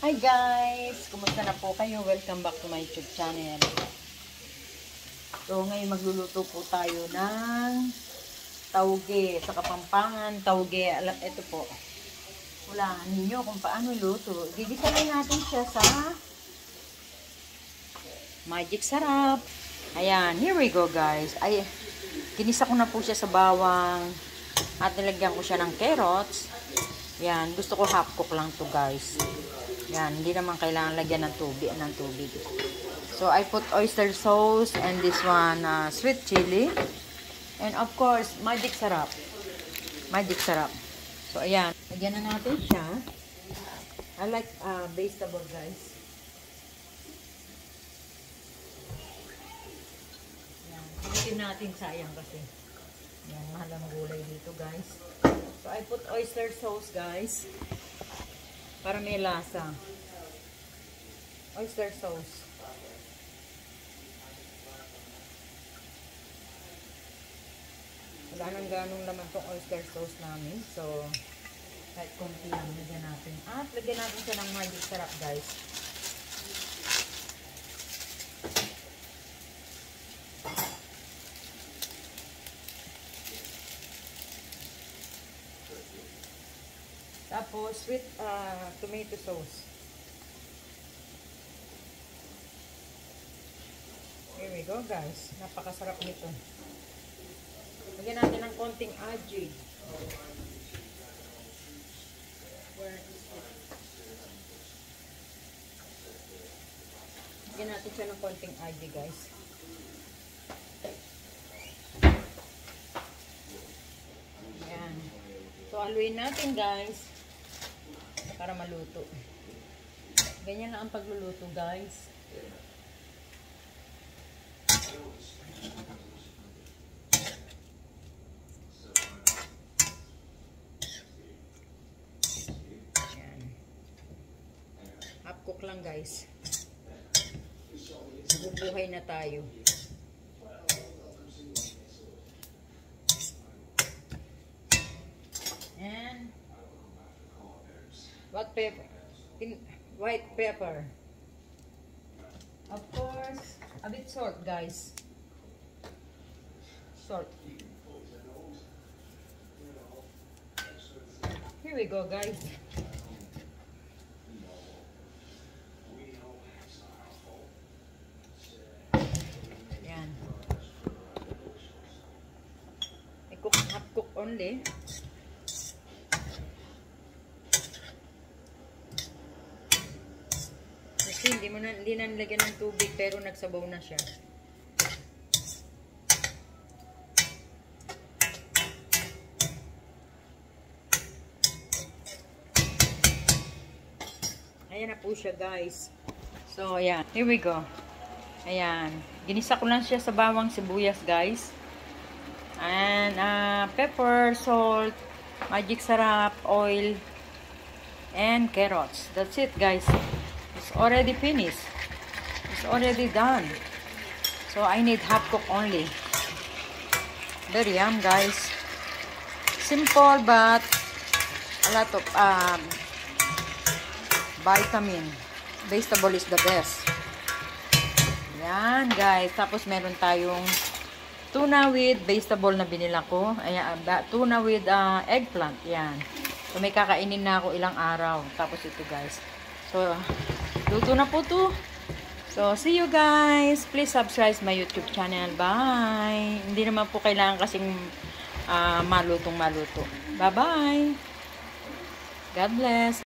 Hi guys! Kumusta na po kayo? Welcome back to my YouTube channel. So ngayon magluluto po tayo ng tauge sa Kapampangan. Tauge, ito po. Wala ninyo kung paano luto. Gigisa lang natin siya sa Magic Sarap. Ayan, here we go guys. Ay, ginisa ko na po siya sa bawang at nilagyan ko siya ng carrots. Yan, gusto ko half cook lang to guys. Yan, hindi naman kailangan lagyan ng tubig. So, I put oyster sauce and this one, sweet chili. And of course, Magic Sarap. Magic Sarap. So, ayan. Lagyan na natin siya. I like vegetable guys. Yan. Pilitin natin sayang kasi. Yan, mahal ang gulay dito guys. So, I put oyster sauce guys. Para may lasa. Oyster sauce. Wala nang ganong laman tong oyster sauce namin. So, kahit konti lang lagyan natin. At lagyan natin siya ng Magic Sarap guys. Tapos, sweet tomato sauce. Here we go guys. Napakasarap nito. Lagyan natin ng konting aji. Lagyan natin siya ng konting aji guys. Ayan. So, haluin natin guys. Para maluto. Ganyan lang ang pagluluto guys. Ayan. Half cook lang guys. Bubuhay na tayo. And white pepper. Of course, a bit salt, guys. Salt. Here we go, guys. Yan. Half cook only. Hindi na nilagyan ng tubig pero nagsabaw na siya. Ayan na po siya guys. So ayan, here we go. Ayan, ginisa ko lang siya sa bawang sibuyas guys. And pepper, salt, Magic Sarap, oil, and carrots. That's it guys. It's already finished. It's already done. So I need half cook only. Very yum guys. Simple but a lot of vitamin. Vegetable is the best. Yan guys. Tapos meron tayong tuna with vegetable na binila ko. Ayan, tuna with eggplant. Yan. So may kakainin na ako ilang araw. Tapos ito guys. So luto na po to. So, see you guys. Please subscribe my YouTube channel. Bye. Hindi naman po kailangan kasing malutong maluto. Bye-bye. God bless.